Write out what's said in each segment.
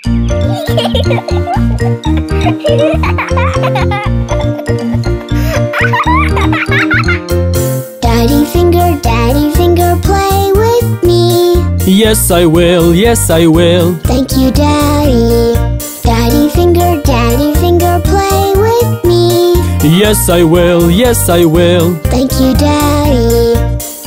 Daddy finger, play with me. Yes, I will, yes, I will. Thank you, Daddy. Daddy finger, play with me. Yes, I will, yes, I will. Thank you, Daddy.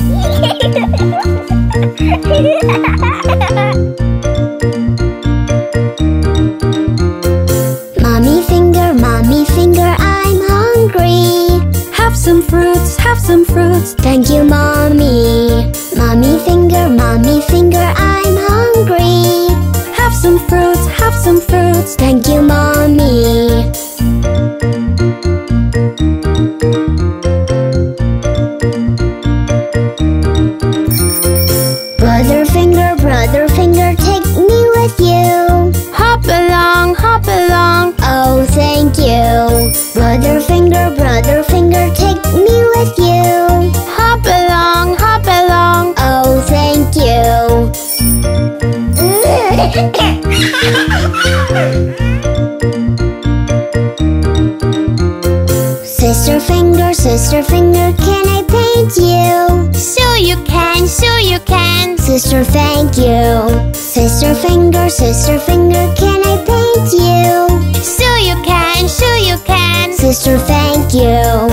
Mommy finger, I'm hungry. Have some fruits, have some fruits. Thank you, Mommy. Mommy finger, I'm hungry. Have some fruits, have some fruits. Thank you, Mommy. Brother finger, take me with you. Hop along, hop along. Oh, thank you. Brother finger, take me with you. Hop along, hop along. Oh, thank you. Sister finger, can I paint you? Sure you can, sure you can. Sister, thank you. Sister finger, can I paint you? Sure you can, sure you can. Sister, thank you.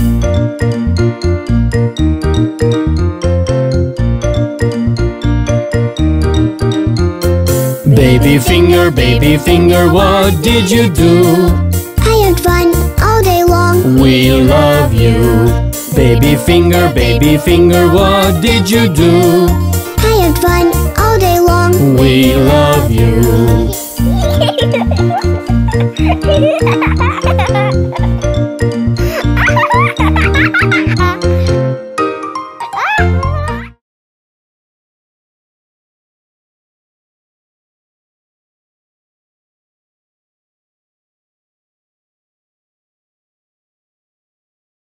Baby finger, what did you do? I had fun all day long. We love you. Baby finger, what did you do? I had fun all day long. We love you.